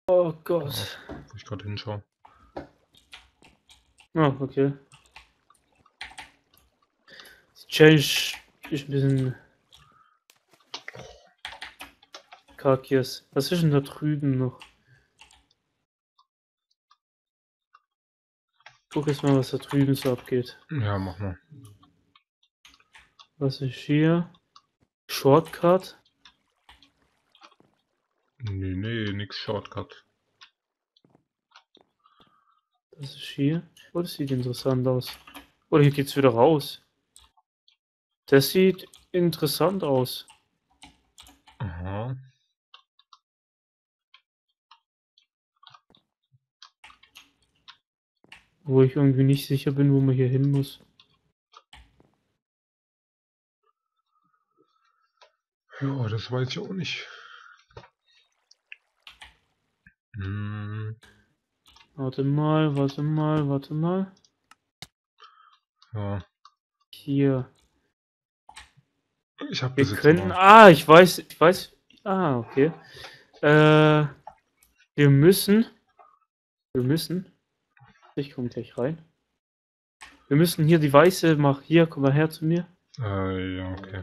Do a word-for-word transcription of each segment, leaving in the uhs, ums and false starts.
Oh Ja, Gott. wo ich gerade hinschaue. Ah, okay. Die Challenge ist ein bisschen kakiers. Was ist denn da drüben noch? Guck jetzt mal, was da drüben so abgeht. Ja, mach mal. Was ist hier? Shortcut? Nee, nee, nix Shortcut. Das ist hier. Oh, das sieht interessant aus. Oder hier geht's wieder raus. Das sieht interessant aus. Aha. Wo ich irgendwie nicht sicher bin, wo man hier hin muss. Ja, das weiß ich auch nicht. Hm. Warte mal, warte mal, warte mal. Ja. Hier. Ich habe Wir das jetzt können. aber. Ah, ich weiß, ich weiß. Ah, okay. Äh, wir müssen. Wir müssen. Ich komme gleich rein. Wir müssen hier die weiße machen. Hier, komm mal her zu mir. Äh, ja, okay.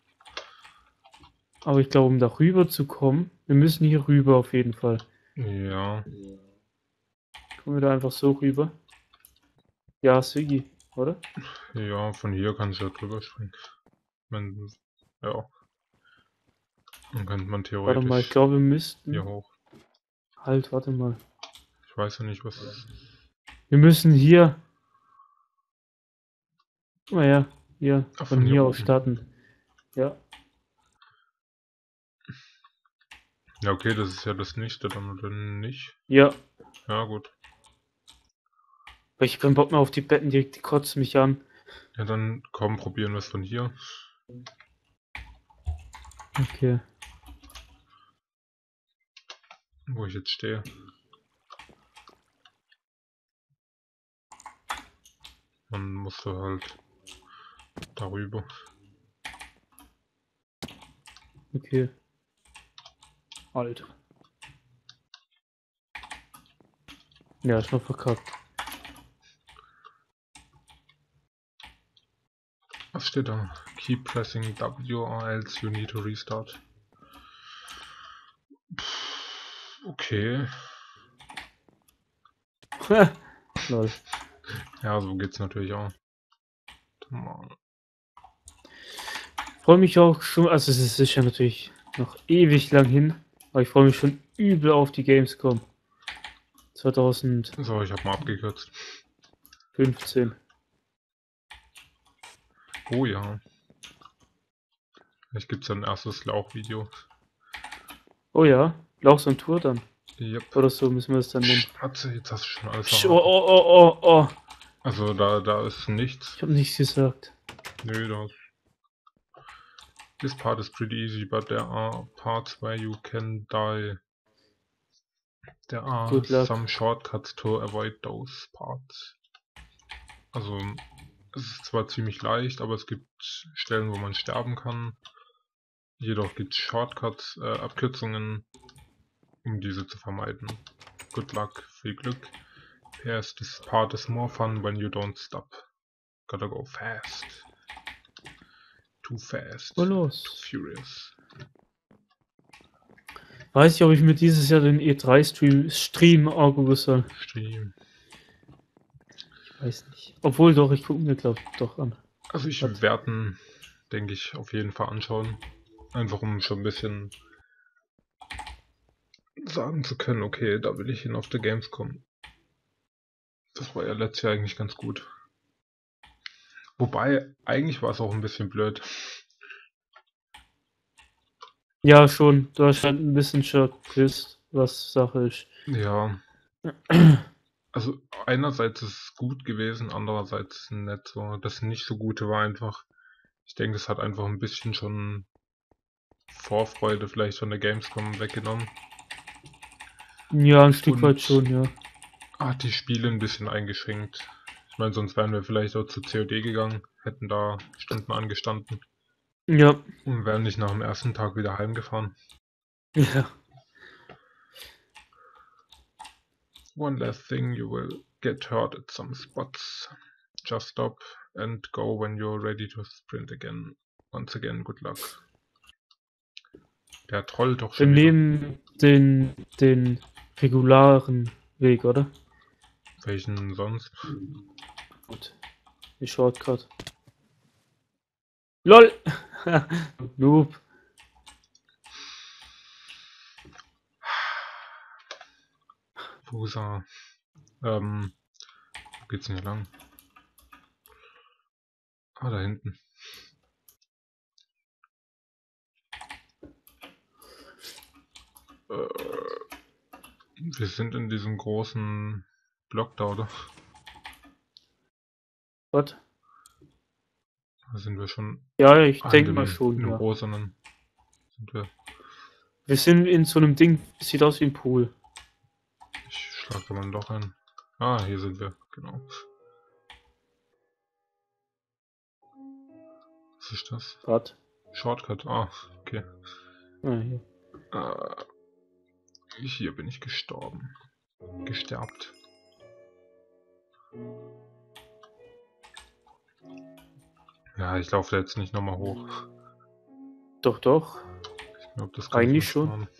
Aber ich glaube, um da rüber zu kommen, wir müssen hier rüber auf jeden Fall. Ja. Kommen wir da einfach so rüber? Ja, Siggi, oder? Ja, von hier kannst du ja drüber springen. Man, ja. Dann könnte man Warte mal, ich theoretisch glaube, wir hier müssten. hoch. Halt, warte mal. Ich weiß ja nicht, was. Wir müssen hier. Naja, hier. Ach, Von von hier hier aus oben. starten. Ja. Ja, okay, das ist ja das nächste dann, oder nicht? Ja. Ja, gut. Weil ich hab keinen Bock mehr auf die Betten, die, die kotzen mich an. Ja, dann komm, probieren wir es von hier. Okay. Wo ich jetzt stehe. Dann musst du halt darüber. Okay. Alter. Ja, ist noch verkackt. Was steht da? Keep pressing W or else you need to restart. Pff, okay. Lol. Ja, so geht's natürlich auch. Ich freue mich auch schon, also es ist ja natürlich noch ewig lang hin, aber ich freue mich schon übel auf die Gamescom zwanzig fünfzehn. So, ich habe mal abgekürzt. Oh ja. Vielleicht gibt's ja ein erstes Lauchvideo. Oh ja, Lauchs on Tour dann. Yep. Oder so müssen wir es dann nennen. Schnatze, jetzt hast du schon alles Psch, oh, verraten. oh, oh, oh, oh. Also da, da ist nichts. Ich habe nichts gesagt. Nö, da. This part is pretty easy, but there are parts where you can die. There are Good luck. some shortcuts to avoid those parts. Also, es ist zwar ziemlich leicht, aber es gibt Stellen, wo man sterben kann. Jedoch gibt es Shortcuts, äh, Abkürzungen, um diese zu vermeiden. Good luck, viel Glück. P S, this part is more fun when you don't stop. Gotta go fast. Too fast. Voll los. Too furious. Weiß ich, ob ich mir dieses Jahr den E drei Stream, Stream angucken soll. Stream. Ich weiß nicht. Obwohl doch, ich gucke mir glaube ich doch an. Also ich Was? werde ihn, denke ich, auf jeden Fall anschauen. Einfach um schon ein bisschen sagen zu können, okay, da will ich hin auf der Gamescom. Das war ja letztes Jahr eigentlich ganz gut. Wobei, eigentlich war es auch ein bisschen blöd. Ja, schon. Du hast halt ein bisschen schon gewusst, was Sache ist. Ja. Also einerseits ist es gut gewesen, andererseits nicht so. Das nicht so Gute war einfach, ich denke, es hat einfach ein bisschen schon Vorfreude vielleicht von der Gamescom weggenommen. Ja, ein Stück Und weit schon, ja. hat die Spiele ein bisschen eingeschränkt. Ich meine, sonst wären wir vielleicht auch zu C O D gegangen, hätten da Stunden angestanden Ja. und wären nicht nach dem ersten Tag wieder heimgefahren. Ja. One last thing, you will get hurt at some spots. Just stop and go when you're ready to sprint again. Once again, good luck. Der trollt doch Wir schon wieder. nehmen den, den regularen Weg, oder? Welchen sonst? Gut. Die Shortcut. LOL! Noob. Wo ist er? Ähm, wo geht's denn hier lang? Ah, da hinten. Äh, wir sind in diesem großen Block da, oder? Was? Da sind wir schon. Ja, ich Ah, in denke dem, mal schon, in dem ja. rosanen sind wir. Wir sind in so einem Ding, das sieht aus wie ein Pool. Ich schlage da mal ein Loch ein. Ah, hier sind wir, genau. Was ist das? Was? Shortcut, ah, okay. Ah, hier. Äh, hier bin ich gestorben. Gesterbt. Ja, ich laufe da jetzt nicht nochmal hoch. Doch, doch. Ich glaube, das kann Eigentlich ich schon. machen.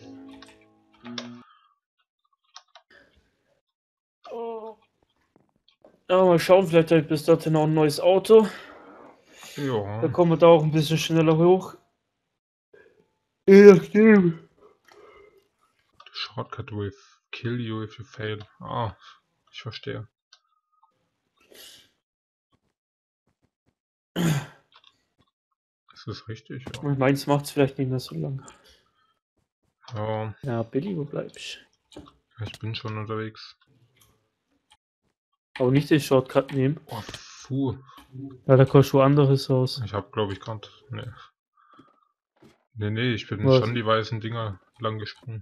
Ja, mal schauen, vielleicht habe ich bis dahin auch ein neues Auto. Ja. Da kommen wir da auch ein bisschen schneller hoch. Je nachdem. Shortcut will kill you if you fail. Ah, ich verstehe. Ist das richtig? Ja. Meins macht es vielleicht nicht mehr so lang. Ja, Ja, Billy, wo bleibst ich bin schon unterwegs. du? Aber nicht den Shortcut nehmen. Oh, puh. Ja, da kommst du anderes raus. Ich habe, glaube ich, gerade. Nee. Nee, nee, ich bin Was? schon die weißen Dinger lang gesprungen.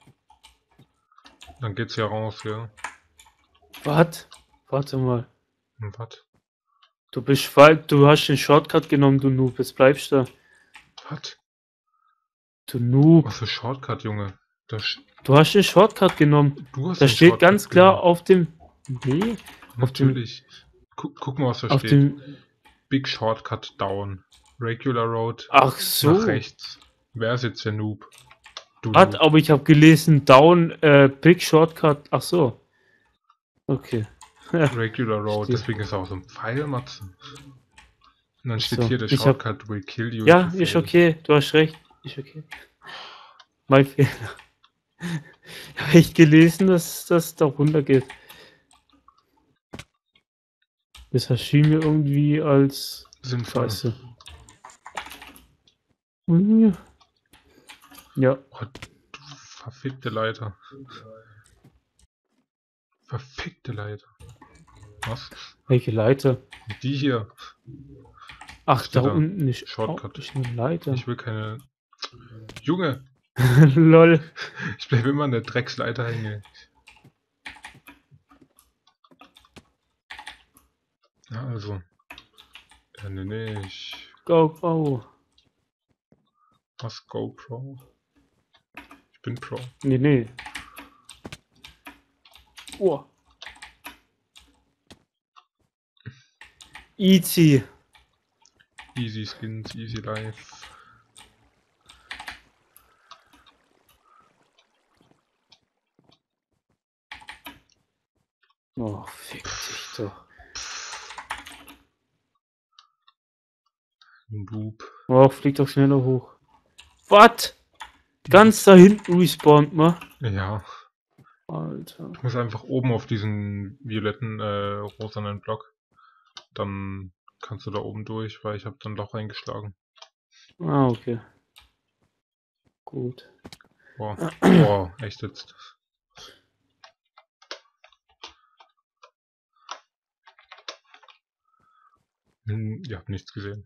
Dann geht's ja raus, ja. Was? Warte mal. Und was? Du bist falsch. Du hast den Shortcut genommen, du Noob. Jetzt bleibst du da. Was? Du Noob. Was für Shortcut, Junge? Das, Du hast den Shortcut genommen. du hast Da den steht Shortcut ganz klar genommen. auf dem. Nee. Auf dem, Natürlich. Guck, guck mal, was da auf steht. dem. Big Shortcut down. Regular Road Ach so. nach rechts. Wer ist jetzt der Noob? Du Hat, Noob. aber ich habe gelesen, down, äh, Big Shortcut. Ach so. Okay. Regular Road, Verstehe. deswegen ist auch so ein Pfeil, Matze. Und dann steht So, hier, der ich hab- Shortcut will kill you. Ja, if you ist fail. okay. Du hast recht. Ist okay. Mein Fehler. Ich habe echt gelesen, dass das da runter geht. Das erschien mir irgendwie als Sinnvoll. Scheiße. Mhm. Ja. Oh, du verfickte Leiter. Verfickte Leiter. Was? Welche Leiter? Die hier. Ach, Steht da da. unten ist Shortcut. auch ist eine Leiter. Ich will keine. Junge! Lol. Ich bleibe immer an der Drecksleiter hängen. Ja, also. Ja, nee, nee, ich. Go, go. Was GoPro? Ich bin Pro. Nee, nee. Oh. Easy. Easy Skins, easy life. Oh, fick dich doch. Ein Loop. Oh, flieg doch schneller hoch. Was? Ganz da hinten respawnt man. Ja. Alter. Ich muss einfach oben auf diesen violetten, äh, rosanen Block. Dann kannst du da oben durch, weil ich habe dann Loch eingeschlagen. Ah, okay. Gut. Boah, boah, echt jetzt. Hm, ihr habt nichts gesehen.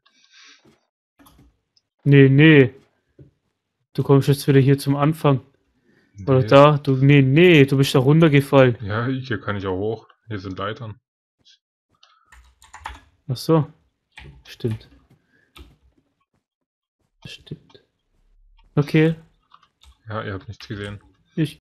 Nee, nee. Du kommst jetzt wieder hier zum Anfang. Oder Nee. da? Du, nee, nee, du bist da runtergefallen. Ja, hier kann ich auch hoch. Hier sind Leitern. Ach so. Stimmt. Stimmt. Okay. Ja, ihr habt nichts gesehen. Ich